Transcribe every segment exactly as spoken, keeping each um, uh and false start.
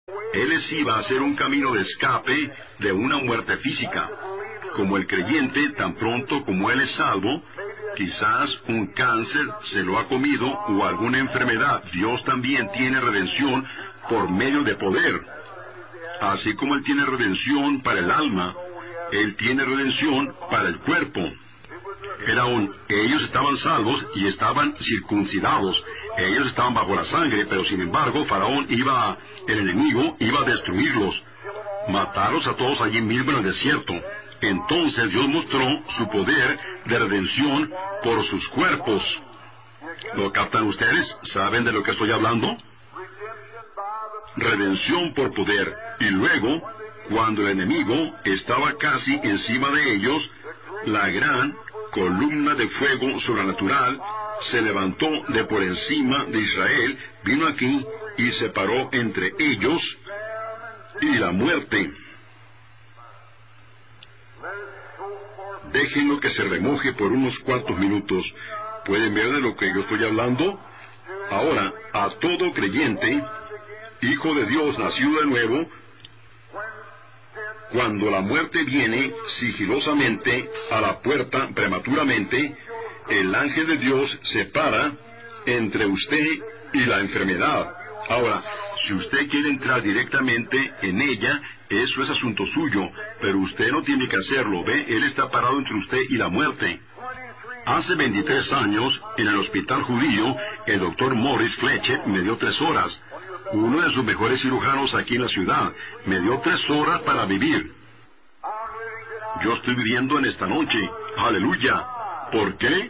Él les iba a hacer un camino de escape de una muerte física. Como el creyente, tan pronto como él es salvo, quizás un cáncer se lo ha comido o alguna enfermedad, Dios también tiene redención por medio de poder. Así como Él tiene redención para el alma, Él tiene redención para el cuerpo. Era un, ellos estaban salvos y estaban circuncidados. Ellos estaban bajo la sangre, pero sin embargo, Faraón iba, a, el enemigo iba a destruirlos, matarlos a todos allí mismo en el desierto. Entonces Dios mostró su poder de redención por sus cuerpos. ¿Lo captan ustedes? ¿Saben de lo que estoy hablando? Redención por poder. Y luego, cuando el enemigo estaba casi encima de ellos, la gran columna de fuego sobrenatural se levantó de por encima de Israel, vino aquí y se paró entre ellos y la muerte. Déjenlo que se remoje por unos cuantos minutos. ¿Pueden ver de lo que yo estoy hablando? Ahora, a todo creyente, hijo de Dios nacido de nuevo, cuando la muerte viene sigilosamente a la puerta prematuramente, el ángel de Dios se para entre usted y la enfermedad. Ahora, si usted quiere entrar directamente en ella, eso es asunto suyo, pero usted no tiene que hacerlo, ¿ve? Él está parado entre usted y la muerte. Hace veintitrés años, en el hospital judío, el doctor Morris Fletcher me dio tres horas. Uno de sus mejores cirujanos aquí en la ciudad. Me dio tres horas para vivir. Yo estoy viviendo en esta noche. ¡Aleluya! ¿Por qué?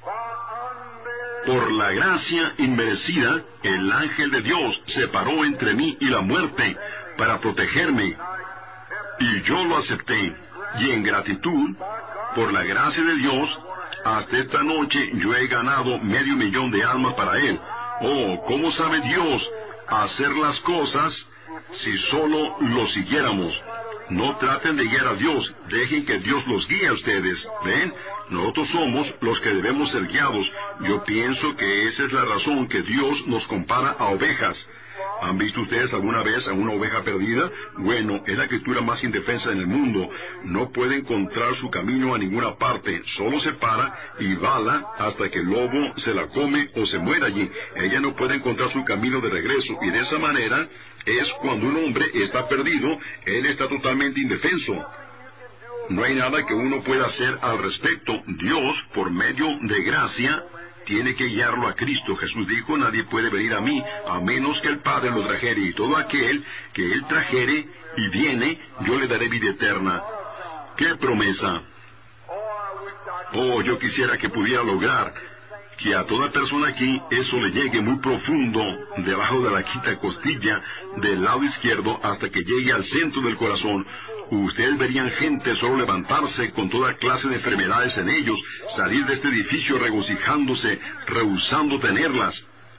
Por la gracia inmerecida, el ángel de Dios se paró entre mí y la muerte para protegerme. Y yo lo acepté. Y en gratitud, por la gracia de Dios, hasta esta noche yo he ganado medio millón de almas para Él. Oh, ¿cómo sabe Dios hacer las cosas si solo lo siguiéramos? No traten de guiar a Dios, dejen que Dios los guíe a ustedes. ¿Ven? Nosotros somos los que debemos ser guiados. Yo pienso que esa es la razón que Dios nos compara a ovejas. ¿Han visto ustedes alguna vez a una oveja perdida? Bueno, es la criatura más indefensa en el mundo. No puede encontrar su camino a ninguna parte. Solo se para y bala hasta que el lobo se la come o se muere allí. Ella no puede encontrar su camino de regreso. Y de esa manera es cuando un hombre está perdido, él está totalmente indefenso. No hay nada que uno pueda hacer al respecto. Dios, por medio de gracia, tiene que guiarlo a Cristo. Jesús dijo, nadie puede venir a mí a menos que el Padre lo trajere, y todo aquel que Él trajere y viene, yo le daré vida eterna. ¡Qué promesa! Oh, yo quisiera que pudiera lograr que a toda persona aquí eso le llegue muy profundo, debajo de la quinta costilla, del lado izquierdo, hasta que llegue al centro del corazón. Ustedes verían gente solo levantarse con toda clase de enfermedades en ellos, salir de este edificio regocijándose, rehusando tenerlas.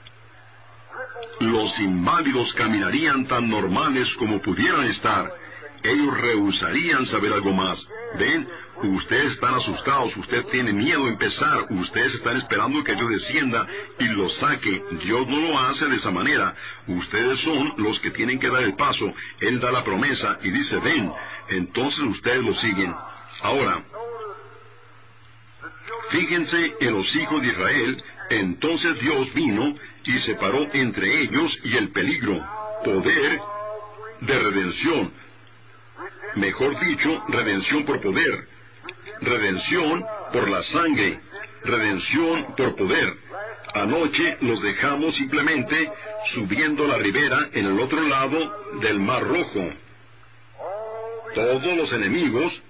Los inválidos caminarían tan normales como pudieran estar. Ellos rehusarían saber algo más. ¿Ven? Ustedes están asustados, usted tiene miedo a empezar, ustedes están esperando que Dios descienda y los saque. Dios no lo hace de esa manera. Ustedes son los que tienen que dar el paso. Él da la promesa y dice, ven. Entonces ustedes lo siguen. Ahora, fíjense en los hijos de Israel. Entonces Dios vino y se paró entre ellos y el peligro. Poder de redención. Mejor dicho, redención por poder. Redención por la sangre. Redención por poder. Anoche los dejamos simplemente subiendo la ribera en el otro lado del Mar Rojo. Todos los enemigos,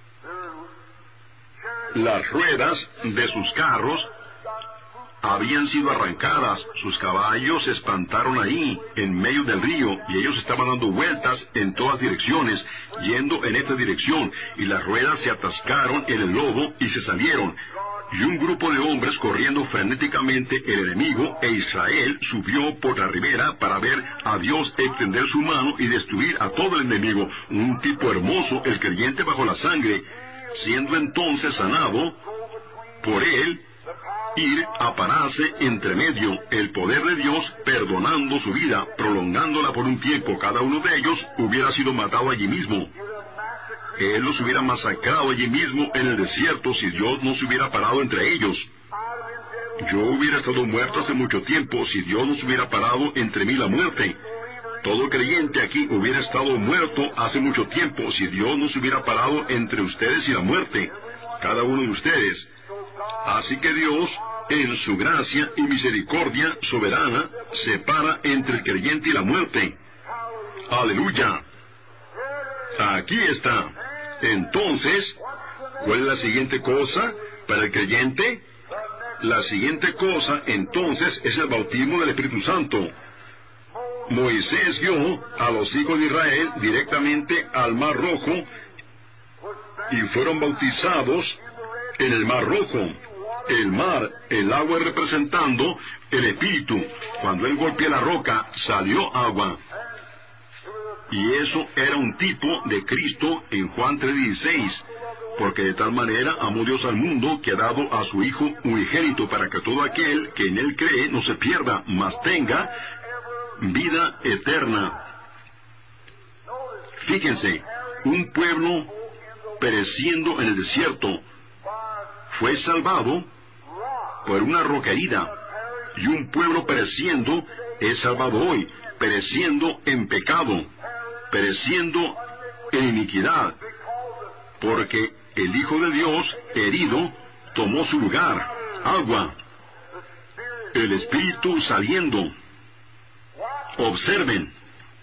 las ruedas de sus carros habían sido arrancadas, sus caballos se espantaron ahí, en medio del río, y ellos estaban dando vueltas en todas direcciones, yendo en esta dirección, y las ruedas se atascaron en el lodo y se salieron. Y un grupo de hombres corriendo frenéticamente, el enemigo e Israel subió por la ribera para ver a Dios extender su mano y destruir a todo el enemigo. Un tipo hermoso, el creyente bajo la sangre, siendo entonces sanado por él, ir a pararse entre medio el poder de Dios, perdonando su vida, prolongándola por un tiempo. Cada uno de ellos hubiera sido matado allí mismo. Él los hubiera masacrado allí mismo en el desierto si Dios no se hubiera parado entre ellos. Yo hubiera estado muerto hace mucho tiempo si Dios no se hubiera parado entre mí y la muerte. Todo creyente aquí hubiera estado muerto hace mucho tiempo si Dios no se hubiera parado entre ustedes y la muerte. Cada uno de ustedes. Así que Dios, en su gracia y misericordia soberana, se para entre el creyente y la muerte. ¡Aleluya! Aquí está. Entonces, ¿cuál es la siguiente cosa para el creyente? La siguiente cosa, entonces, es el bautismo del Espíritu Santo. Moisés guió a los hijos de Israel directamente al Mar Rojo y fueron bautizados en el Mar Rojo. El mar, el agua representando el Espíritu. Cuando él golpeó la roca, salió agua. Y eso era un tipo de Cristo en Juan tres dieciséis. Porque de tal manera amó Dios al mundo que ha dado a su Hijo unigénito para que todo aquel que en él cree no se pierda, mas tenga vida eterna. Fíjense, un pueblo pereciendo en el desierto fue salvado por una roca herida, y un pueblo pereciendo es salvado hoy, pereciendo en pecado, pereciendo en iniquidad, porque el Hijo de Dios herido tomó su lugar. Agua, el Espíritu saliendo. Observen,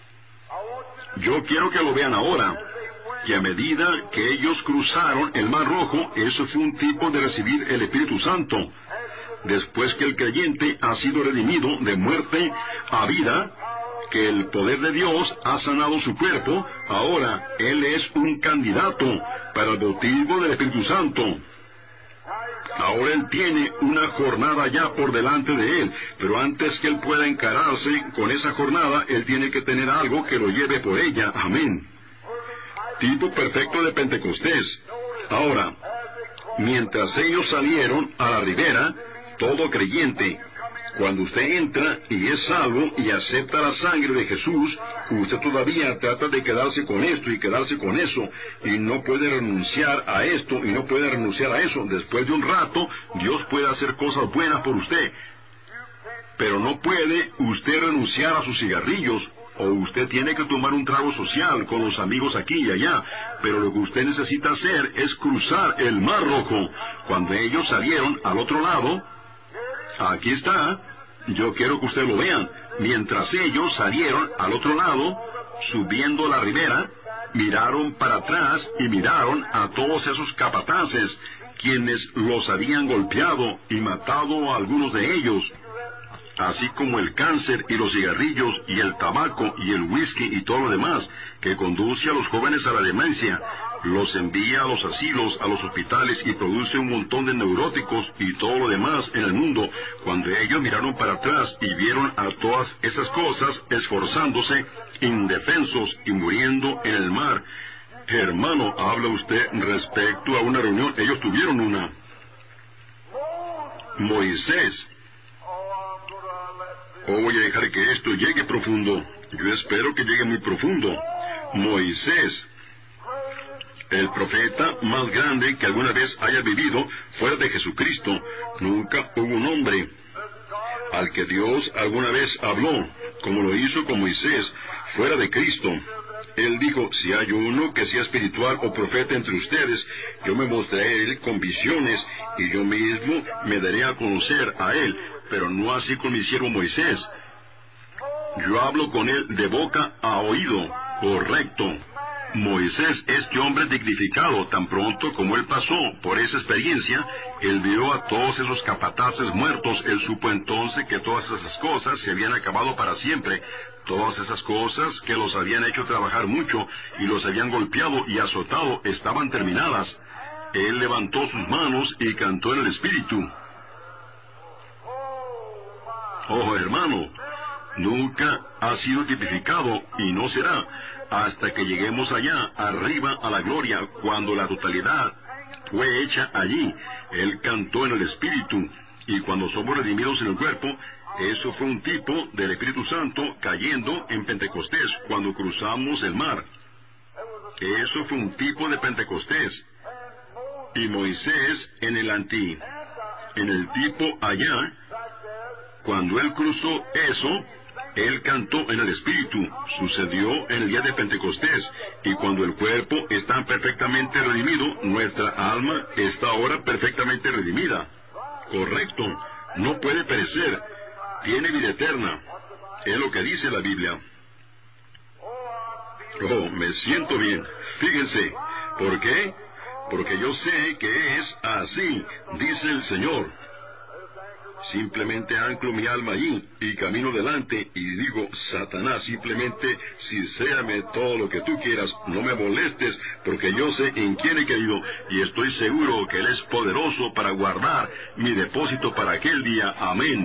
yo quiero que lo vean ahora, que a medida que ellos cruzaron el Mar Rojo, eso fue un tipo de recibir el Espíritu Santo. Después que el creyente ha sido redimido de muerte a vida, que el poder de Dios ha sanado su cuerpo, ahora él es un candidato para el bautismo del Espíritu Santo. Ahora él tiene una jornada ya por delante de él, pero antes que él pueda encararse con esa jornada, él tiene que tener algo que lo lleve por ella. Amén. Tipo perfecto de Pentecostés. Ahora, mientras ellos salieron a la ribera, todo creyente, cuando usted entra y es salvo y acepta la sangre de Jesús, usted todavía trata de quedarse con esto y quedarse con eso, y no puede renunciar a esto y no puede renunciar a eso. Después de un rato, Dios puede hacer cosas buenas por usted, pero no puede usted renunciar a sus cigarrillos, o usted tiene que tomar un trago social con los amigos aquí y allá, pero lo que usted necesita hacer es cruzar el Mar Rojo. Cuando ellos salieron al otro lado, aquí está, yo quiero que ustedes lo vean, mientras ellos salieron al otro lado, subiendo la ribera, miraron para atrás y miraron a todos esos capataces, quienes los habían golpeado y matado a algunos de ellos, así como el cáncer y los cigarrillos y el tabaco y el whisky y todo lo demás, que conduce a los jóvenes a la demencia, los envía a los asilos, a los hospitales y produce un montón de neuróticos y todo lo demás en el mundo. Cuando ellos miraron para atrás y vieron a todas esas cosas esforzándose, indefensos y muriendo en el mar, hermano, habla usted respecto a una reunión. Ellos tuvieron una. Moisés. Oh, voy a dejar que esto llegue profundo. Yo espero que llegue muy profundo. Moisés, el profeta más grande que alguna vez haya vivido fuera de Jesucristo. Nunca hubo un hombre al que Dios alguna vez habló, como lo hizo con Moisés, fuera de Cristo. Él dijo, si hay uno que sea espiritual o profeta entre ustedes, yo me mostraré a él con visiones, y yo mismo me daré a conocer a él, pero no así con mi siervo Moisés. Yo hablo con él de boca a oído, correcto. Moisés, este hombre dignificado, tan pronto como él pasó por esa experiencia, él vio a todos esos capataces muertos. Él supo entonces que todas esas cosas se habían acabado para siempre. Todas esas cosas que los habían hecho trabajar mucho y los habían golpeado y azotado estaban terminadas. Él levantó sus manos y cantó en el Espíritu. Oh, hermano, nunca ha sido tipificado y no será hasta que lleguemos allá, arriba a la gloria, cuando la totalidad fue hecha allí. Él cantó en el Espíritu. Y cuando somos redimidos en el cuerpo, eso fue un tipo del Espíritu Santo cayendo en Pentecostés, cuando cruzamos el mar. Eso fue un tipo de Pentecostés. Y Moisés en el anti, en el tipo allá, cuando él cruzó eso, él cantó en el Espíritu. Sucedió en el día de Pentecostés. Y cuando el cuerpo está perfectamente redimido, nuestra alma está ahora perfectamente redimida. Correcto. No puede perecer. Tiene vida eterna. Es lo que dice la Biblia. Oh, me siento bien. Fíjense. ¿Por qué? Porque yo sé que es así, dice el Señor. Simplemente anclo mi alma allí y camino adelante y digo, Satanás, simplemente sincérame todo lo que tú quieras, no me molestes, porque yo sé en quién he querido y estoy seguro que Él es poderoso para guardar mi depósito para aquel día. Amén.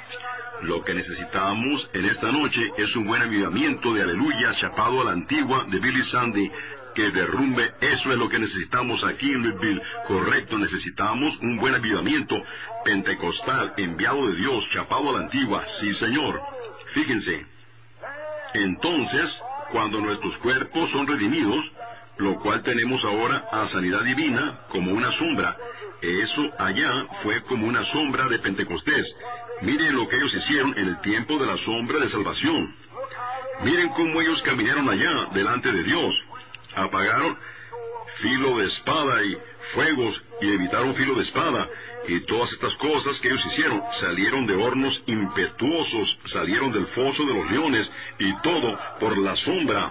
Lo que necesitamos en esta noche es un buen avivamiento de aleluya chapado a la antigua de Billy Sunday, que derrumbe. Eso es lo que necesitamos aquí en Louisville. Correcto, necesitamos un buen avivamiento pentecostal, enviado de Dios, chapado a la antigua. Sí, Señor. Fíjense. Entonces, cuando nuestros cuerpos son redimidos, lo cual tenemos ahora a sanidad divina como una sombra, eso allá fue como una sombra de Pentecostés. Miren lo que ellos hicieron en el tiempo de la sombra de salvación. Miren cómo ellos caminaron allá delante de Dios. Apagaron filo de espada y fuegos y evitaron filo de espada y todas estas cosas que ellos hicieron. Salieron de hornos impetuosos, salieron del foso de los leones y todo por la sombra.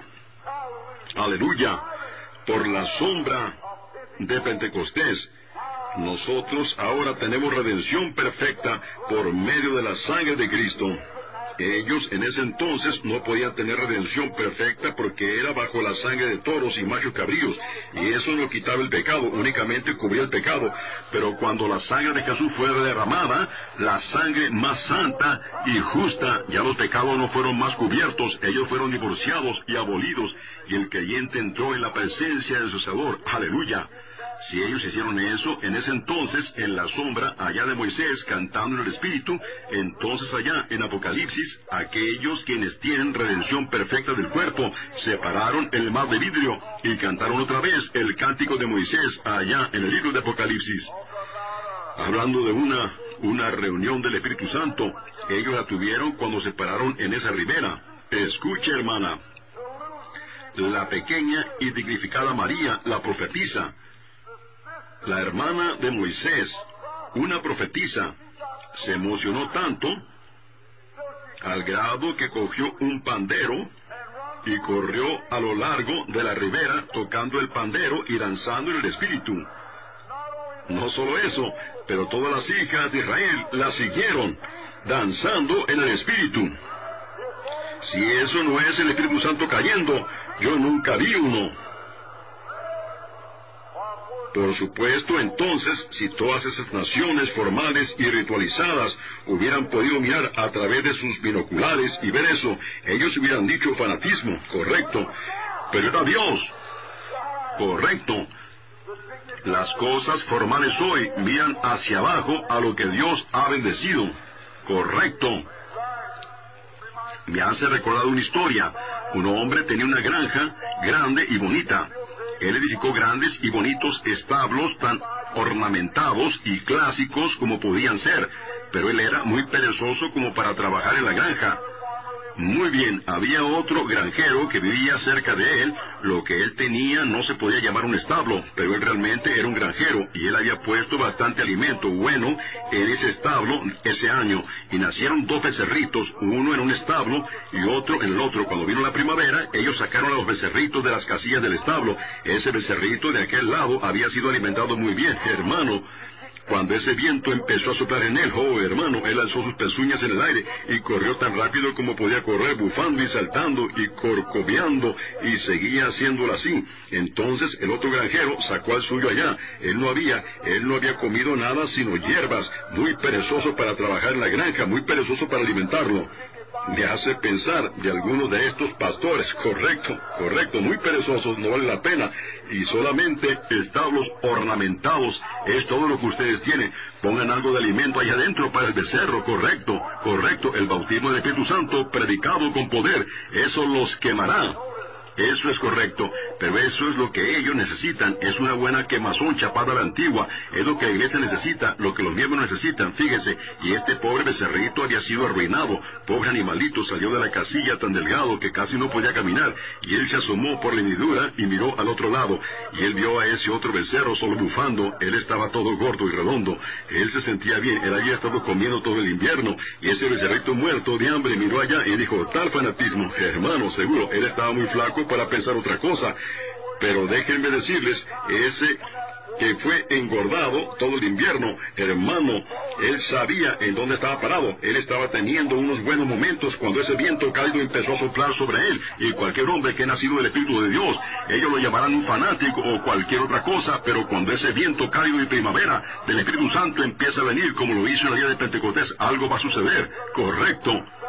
Aleluya, por la sombra de Pentecostés. Nosotros ahora tenemos redención perfecta por medio de la sangre de Cristo. Ellos en ese entonces no podían tener redención perfecta porque era bajo la sangre de toros y machos cabríos, y eso no quitaba el pecado, únicamente cubría el pecado. Pero cuando la sangre de Jesús fue derramada, la sangre más santa y justa, ya los pecados no fueron más cubiertos, ellos fueron divorciados y abolidos, y el creyente entró en la presencia de su Salvador. ¡Aleluya! Si ellos hicieron eso, en ese entonces, en la sombra allá de Moisés, cantando en el Espíritu, entonces allá en Apocalipsis, aquellos quienes tienen redención perfecta del cuerpo, separaron el mar de vidrio y cantaron otra vez el cántico de Moisés allá en el libro de Apocalipsis. Hablando de una, una reunión del Espíritu Santo, ellos la tuvieron cuando se pararon en esa ribera. Escuche, hermana. La pequeña y dignificada María, la profetisa, la hermana de Moisés, una profetisa, se emocionó tanto al grado que cogió un pandero y corrió a lo largo de la ribera tocando el pandero y danzando en el Espíritu. No solo eso, pero todas las hijas de Israel la siguieron danzando en el Espíritu. Si eso no es el Espíritu Santo cayendo, yo nunca vi uno. Por supuesto, entonces, si todas esas naciones formales y ritualizadas hubieran podido mirar a través de sus binoculares y ver eso, ellos hubieran dicho fanatismo, correcto, pero era Dios, correcto. Las cosas formales hoy miran hacia abajo a lo que Dios ha bendecido, correcto. Me hace recordar una historia. Un hombre tenía una granja grande y bonita. Él edificó grandes y bonitos establos tan ornamentados y clásicos como podían ser, pero él era muy perezoso como para trabajar en la granja. Muy bien, había otro granjero que vivía cerca de él. Lo que él tenía no se podía llamar un establo, pero él realmente era un granjero, y él había puesto bastante alimento bueno en ese establo ese año, y nacieron dos becerritos, uno en un establo y otro en el otro. Cuando vino la primavera, ellos sacaron a los becerritos de las casillas del establo. Ese becerrito de aquel lado había sido alimentado muy bien, hermano. Cuando ese viento empezó a soplar en él, oh hermano, él alzó sus pezuñas en el aire y corrió tan rápido como podía correr, bufando y saltando y corcoveando, y seguía haciéndolo así. Entonces el otro granjero sacó al suyo allá. Él no había, él no había comido nada sino hierbas, muy perezoso para trabajar en la granja, muy perezoso para alimentarlo. Me hace pensar de algunos de estos pastores. Correcto, correcto, muy perezosos, no vale la pena. Y solamente establos ornamentados es todo lo que ustedes tienen. Pongan algo de alimento allá adentro para el becerro. Correcto, correcto. El bautismo del Espíritu Santo predicado con poder, eso los quemará. Eso es correcto, pero eso es lo que ellos necesitan. Es una buena quemazón chapada a la antigua. Es lo que la iglesia necesita, lo que los miembros necesitan. Fíjese, y este pobre becerrito había sido arruinado. Pobre animalito, salió de la casilla tan delgado que casi no podía caminar. Y él se asomó por la hendidura y miró al otro lado. Y él vio a ese otro becerro solo bufando. Él estaba todo gordo y redondo. Él se sentía bien, él había estado comiendo todo el invierno. Y ese becerrito muerto de hambre miró allá y dijo, tal fanatismo, hermano, seguro, él estaba muy flaco para pensar otra cosa. Pero déjenme decirles, ese que fue engordado todo el invierno, hermano, él sabía en dónde estaba parado. Él estaba teniendo unos buenos momentos cuando ese viento cálido empezó a soplar sobre él. Y cualquier hombre que ha nacido del Espíritu de Dios, ellos lo llamarán un fanático o cualquier otra cosa, pero cuando ese viento cálido de primavera del Espíritu Santo empieza a venir, como lo hizo en el día de Pentecostés, algo va a suceder. Correcto.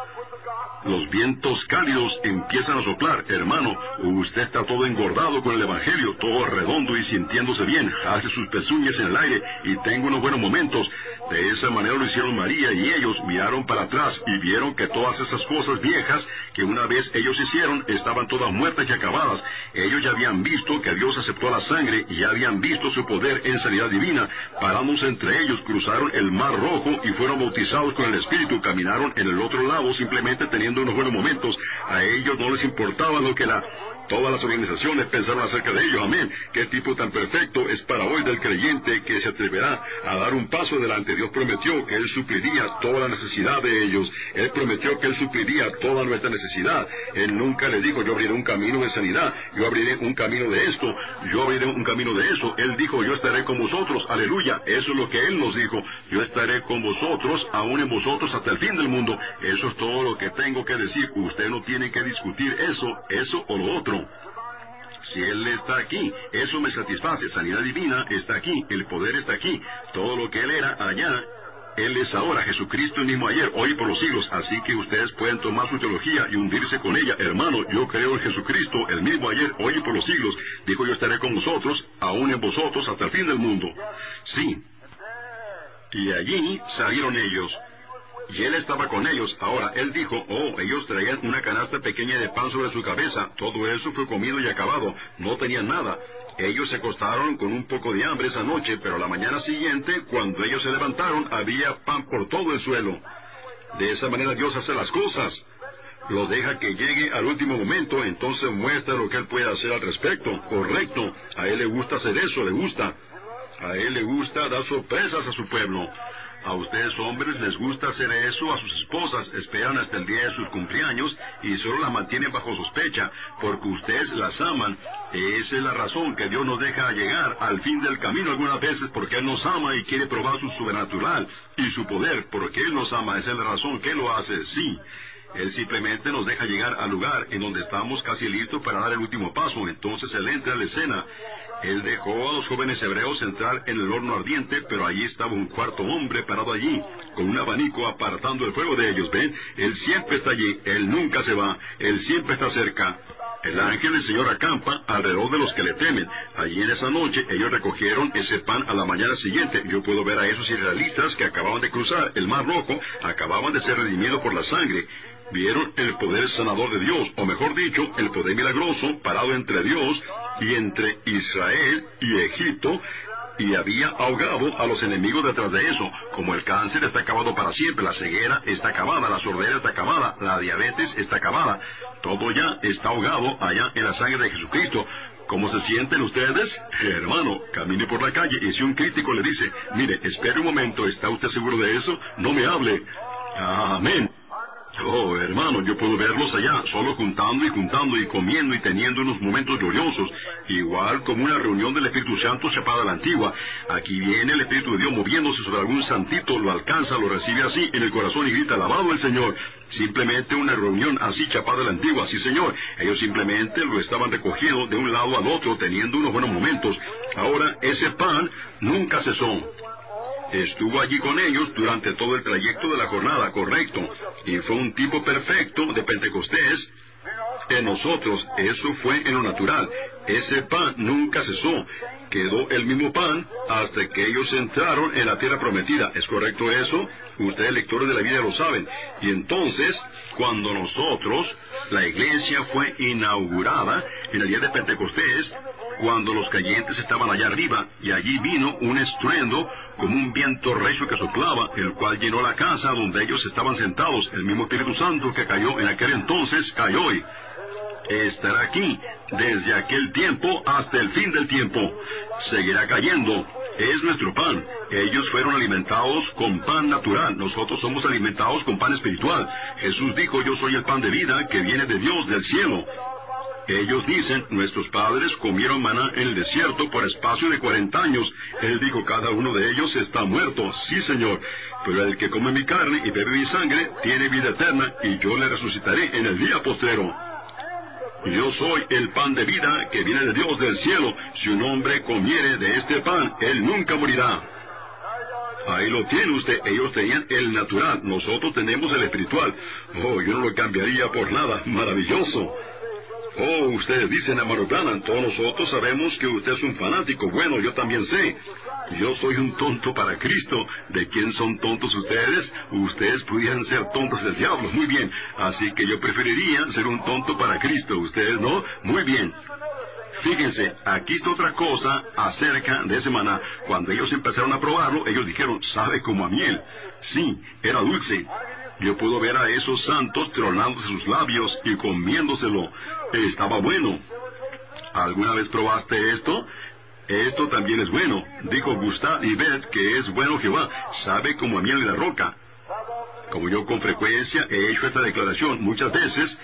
Los vientos cálidos empiezan a soplar, hermano. Usted está todo engordado con el Evangelio, todo redondo y sintiéndose bien. Hace sus pezuñas en el aire y tengo unos buenos momentos. De esa manera lo hicieron María y ellos miraron para atrás y vieron que todas esas cosas viejas que una vez ellos hicieron estaban todas muertas y acabadas. Ellos ya habían visto que Dios aceptó la sangre y ya habían visto su poder en sanidad divina. Parándose entre ellos, cruzaron el mar rojo y fueron bautizados con el Espíritu. Caminaron en el otro lado simplemente teniendo unos buenos momentos. A ellos no les importaba lo que la todas las organizaciones pensaron acerca de ellos. Amén. Qué tipo tan perfecto es para hoy del creyente que se atreverá a dar un paso adelante. Dios prometió que Él supliría toda la necesidad de ellos. Él prometió que Él supliría toda nuestra necesidad. Él nunca le dijo, yo abriré un camino de sanidad, yo abriré un camino de esto, yo abriré un camino de eso. Él dijo, yo estaré con vosotros. Aleluya. Eso es lo que Él nos dijo. Yo estaré con vosotros, aún en vosotros hasta el fin del mundo. Eso es todo lo que tengo que decir. Usted no tiene que discutir eso, eso o lo otro. Si Él está aquí, eso me satisface. Sanidad divina está aquí, el poder está aquí. Todo lo que Él era allá, Él es ahora. Jesucristo el mismo ayer, hoy y por los siglos. Así que ustedes pueden tomar su teología y hundirse con ella. Hermano, yo creo en Jesucristo, el mismo ayer, hoy y por los siglos. Dijo, yo estaré con vosotros, aún en vosotros, hasta el fin del mundo. Sí. Y allí salieron ellos. Y Él estaba con ellos. Ahora, Él dijo, oh, ellos traían una canasta pequeña de pan sobre su cabeza. Todo eso fue comido y acabado. No tenían nada. Ellos se acostaron con un poco de hambre esa noche, pero la mañana siguiente, cuando ellos se levantaron, había pan por todo el suelo. De esa manera Dios hace las cosas. Lo deja que llegue al último momento, entonces muestra lo que Él puede hacer al respecto. Correcto. A Él le gusta hacer eso, le gusta. A Él le gusta dar sorpresas a su pueblo. A ustedes hombres les gusta hacer eso a sus esposas, esperan hasta el día de sus cumpleaños y solo las mantienen bajo sospecha, porque ustedes las aman. Esa es la razón que Dios nos deja llegar al fin del camino algunas veces, porque Él nos ama y quiere probar su sobrenatural y su poder, porque Él nos ama. Esa es la razón que Él lo hace, sí. Él simplemente nos deja llegar al lugar en donde estamos casi listos para dar el último paso. Entonces Él entra a la escena. Él dejó a los jóvenes hebreos entrar en el horno ardiente, pero allí estaba un cuarto hombre parado allí, con un abanico apartando el fuego de ellos. ¿Ven? Él siempre está allí, Él nunca se va, Él siempre está cerca. El ángel del Señor acampa alrededor de los que le temen. Allí en esa noche ellos recogieron ese pan a la mañana siguiente. Yo puedo ver a esos israelitas que acababan de cruzar el Mar Rojo, acababan de ser redimidos por la sangre. Vieron el poder sanador de Dios, o mejor dicho, el poder milagroso parado entre Dios y entre Israel y Egipto, y había ahogado a los enemigos detrás de eso. Como el cáncer está acabado para siempre, la ceguera está acabada, la sordera está acabada, la diabetes está acabada, todo ya está ahogado allá en la sangre de Jesucristo. ¿Cómo se sienten ustedes? Hermano, camine por la calle y si un crítico le dice, mire, espere un momento, ¿está usted seguro de eso? No me hable. Amén. Oh, hermano, yo puedo verlos allá, solo juntando y juntando y comiendo y teniendo unos momentos gloriosos, igual como una reunión del Espíritu Santo chapada a la antigua. Aquí viene el Espíritu de Dios moviéndose sobre algún santito, lo alcanza, lo recibe así en el corazón y grita, alabado el Señor. Simplemente una reunión así chapada a la antigua, sí Señor. Ellos simplemente lo estaban recogiendo de un lado al otro, teniendo unos buenos momentos. Ahora, ese pan nunca cesó. Estuvo allí con ellos durante todo el trayecto de la jornada, correcto. Y fue un tipo perfecto de Pentecostés. En nosotros, eso fue en lo natural. Ese pan nunca cesó. Quedó el mismo pan hasta que ellos entraron en la tierra prometida. ¿Es correcto eso? Ustedes, lectores de la Biblia, lo saben. Y entonces, cuando nosotros, la iglesia fue inaugurada en el día de Pentecostés, cuando los creyentes estaban allá arriba, y allí vino un estruendo como un viento recio que soplaba, el cual llenó la casa donde ellos estaban sentados. El mismo Espíritu Santo que cayó en aquel entonces, cayó hoy. Estará aquí desde aquel tiempo hasta el fin del tiempo. Seguirá cayendo. Es nuestro pan. Ellos fueron alimentados con pan natural. Nosotros somos alimentados con pan espiritual. Jesús dijo, yo soy el pan de vida que viene de Dios, del cielo. Ellos dicen, nuestros padres comieron maná en el desierto por espacio de cuarenta años. Él dijo, cada uno de ellos está muerto. Sí, Señor. Pero el que come mi carne y bebe mi sangre tiene vida eterna, y yo le resucitaré en el día postrero. Yo soy el pan de vida que viene de Dios del cielo. Si un hombre comiere de este pan, él nunca morirá. Ahí lo tiene usted. Ellos tenían el natural. Nosotros tenemos el espiritual. Oh, yo no lo cambiaría por nada. Maravilloso. Oh, ustedes dicen, hermano Branham, todos nosotros sabemos que usted es un fanático. Bueno, yo también sé. Yo soy un tonto para Cristo. ¿De quién son tontos ustedes? Ustedes pudieran ser tontos del diablo. Muy bien. Así que yo preferiría ser un tonto para Cristo. ¿Ustedes no? Muy bien. Fíjense, aquí está otra cosa acerca de ese maná. Cuando ellos empezaron a probarlo, ellos dijeron, sabe como a miel. Sí, era dulce. Yo puedo ver a esos santos tronándose sus labios y comiéndoselo. Estaba bueno. ¿Alguna vez probaste esto? Esto también es bueno. Dijo, gustad y ved que es bueno Jehová. Sabe como a miel de la roca. Como yo con frecuencia he hecho esta declaración muchas veces,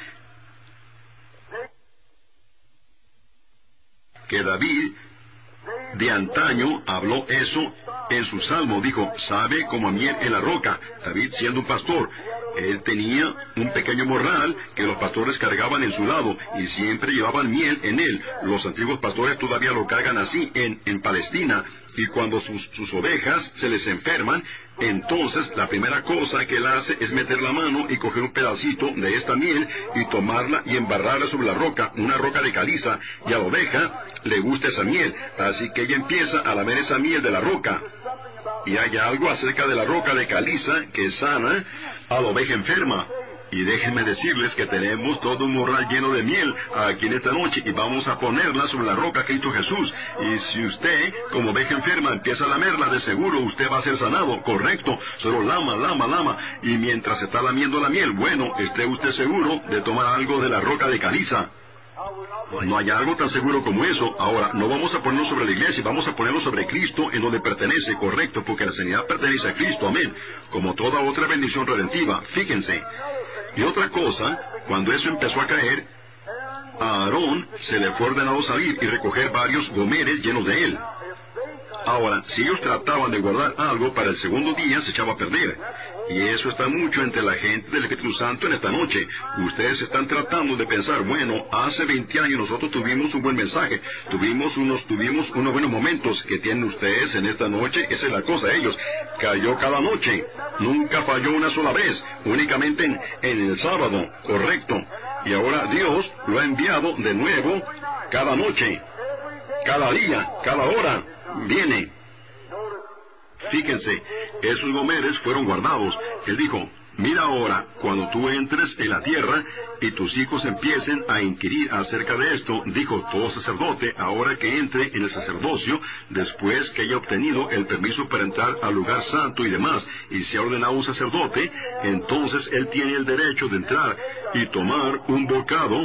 que David de antaño habló eso en su salmo. Dijo, sabe como a miel en la roca. David siendo un pastor, él tenía un pequeño morral que los pastores cargaban en su lado y siempre llevaban miel en él. Los antiguos pastores todavía lo cargan así en, en Palestina. Y cuando sus, sus ovejas se les enferman, entonces la primera cosa que él hace es meter la mano y coger un pedacito de esta miel y tomarla y embarrarla sobre la roca, una roca de caliza, y a la oveja le gusta esa miel, así que ella empieza a lamer esa miel de la roca. Y hay algo acerca de la roca de caliza que sana a la oveja enferma. Y déjenme decirles que tenemos todo un morral lleno de miel aquí en esta noche, y vamos a ponerla sobre la roca que hizo Jesús. Y si usted, como oveja enferma, empieza a lamerla, de seguro usted va a ser sanado, correcto. Solo lama, lama, lama. Y mientras está lamiendo la miel, bueno, esté usted seguro de tomar algo de la roca de caliza. No hay algo tan seguro como eso. Ahora, no vamos a ponerlo sobre la iglesia, vamos a ponerlo sobre Cristo, en donde pertenece, correcto, porque la sanidad pertenece a Cristo, amén, como toda otra bendición redentiva. Fíjense. Y otra cosa, cuando eso empezó a caer, a Aarón se le fue ordenado salir y recoger varios gomeres llenos de él. Ahora, si ellos trataban de guardar algo para el segundo día, se echaba a perder. Y eso está mucho entre la gente del Espíritu Santo en esta noche. Ustedes están tratando de pensar, bueno, hace veinte años nosotros tuvimos un buen mensaje, tuvimos unos, tuvimos unos buenos momentos que tienen ustedes en esta noche. Esa es la cosa, ellos. Cayó cada noche, nunca falló una sola vez, únicamente en, en el sábado, correcto. Y ahora Dios lo ha enviado de nuevo cada noche, cada día, cada hora. Viene. Fíjense, esos gomeres fueron guardados. Él dijo, mira ahora, cuando tú entres en la tierra y tus hijos empiecen a inquirir acerca de esto, dijo todo sacerdote, ahora que entre en el sacerdocio, después que haya obtenido el permiso para entrar al lugar santo y demás, y se ha ordenado un sacerdote, entonces él tiene el derecho de entrar y tomar un bocado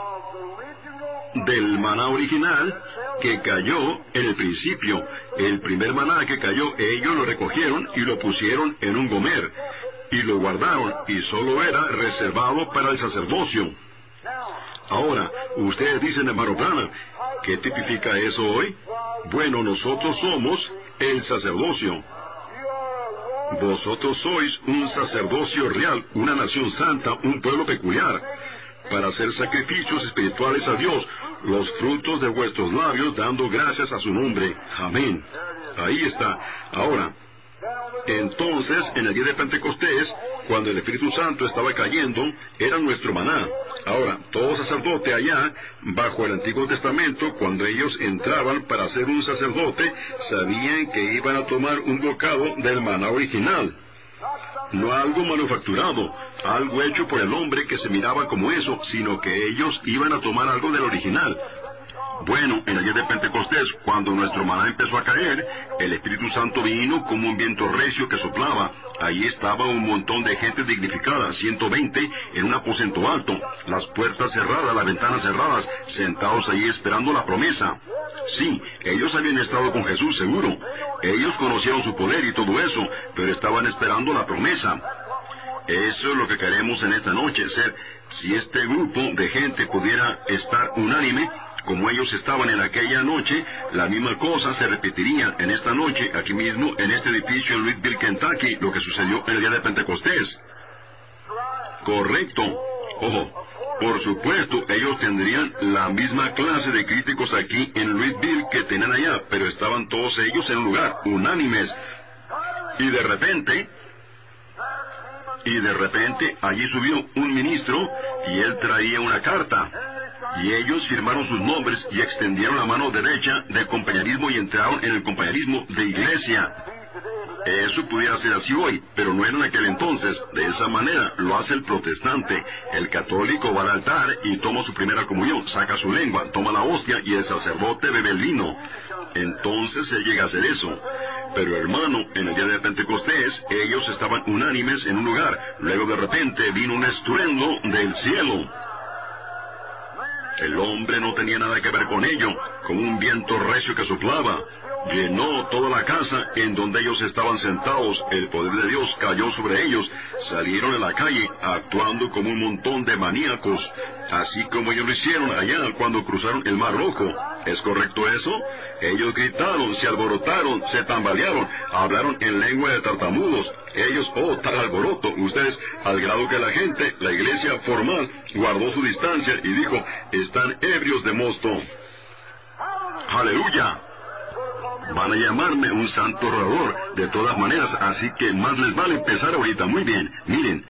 del maná original que cayó en el principio. El primer maná que cayó, ellos lo recogieron y lo pusieron en un gomer y lo guardaron, y solo era reservado para el sacerdocio. Ahora, ustedes dicen, hermano Branham, ¿qué tipifica eso hoy? Bueno, nosotros somos el sacerdocio. Vosotros sois un sacerdocio real, una nación santa, un pueblo peculiar, para hacer sacrificios espirituales a Dios, los frutos de vuestros labios, dando gracias a su nombre. Amén. Ahí está. Ahora, Entonces, en el día de Pentecostés, cuando el Espíritu Santo estaba cayendo, era nuestro maná. Ahora, todo sacerdote allá, bajo el Antiguo Testamento, cuando ellos entraban para ser un sacerdote, sabían que iban a tomar un bocado del maná original. No algo manufacturado, algo hecho por el hombre que se miraba como eso, sino que ellos iban a tomar algo del original. Bueno, en el día de Pentecostés, cuando nuestro maná empezó a caer, el Espíritu Santo vino como un viento recio que soplaba. Allí estaba un montón de gente dignificada, ciento veinte, en un aposento alto, las puertas cerradas, las ventanas cerradas, sentados allí esperando la promesa. Sí, ellos habían estado con Jesús, seguro. Ellos conocieron su poder y todo eso, pero estaban esperando la promesa. Eso es lo que queremos en esta noche, ser, si este grupo de gente pudiera estar unánime, como ellos estaban en aquella noche, la misma cosa se repetiría en esta noche, aquí mismo, en este edificio en Louisville, Kentucky, lo que sucedió en el día de Pentecostés. Correcto. Ojo, por supuesto, ellos tendrían la misma clase de críticos aquí en Louisville que tenían allá, pero estaban todos ellos en un lugar, unánimes. Y de repente, y de repente, allí subió un ministro, y él traía una carta. Y ellos firmaron sus nombres y extendieron la mano derecha del compañerismo y entraron en el compañerismo de iglesia. Eso pudiera ser así hoy, pero no era en aquel entonces. De esa manera lo hace el protestante. El católico va al altar y toma su primera comunión, saca su lengua, toma la hostia y el sacerdote bebe el vino. Entonces se llega a hacer eso. Pero hermano, en el día de Pentecostés, ellos estaban unánimes en un lugar. Luego de repente vino un estruendo del cielo. El hombre no tenía nada que ver con ello, con un viento recio que soplaba. Llenó toda la casa en donde ellos estaban sentados. El poder de Dios cayó sobre ellos. Salieron a la calle actuando como un montón de maníacos, así como ellos lo hicieron allá cuando cruzaron el Mar Rojo. ¿Es correcto eso? Ellos gritaron, se alborotaron, se tambalearon, hablaron en lengua de tartamudos. Ellos, oh, tal alboroto, ustedes, al grado que la gente, la iglesia formal, guardó su distancia y dijo, están ebrios de mosto. ¡Aleluya! Van a llamarme un santo orador, de todas maneras, así que más les vale empezar ahorita. Muy bien, miren.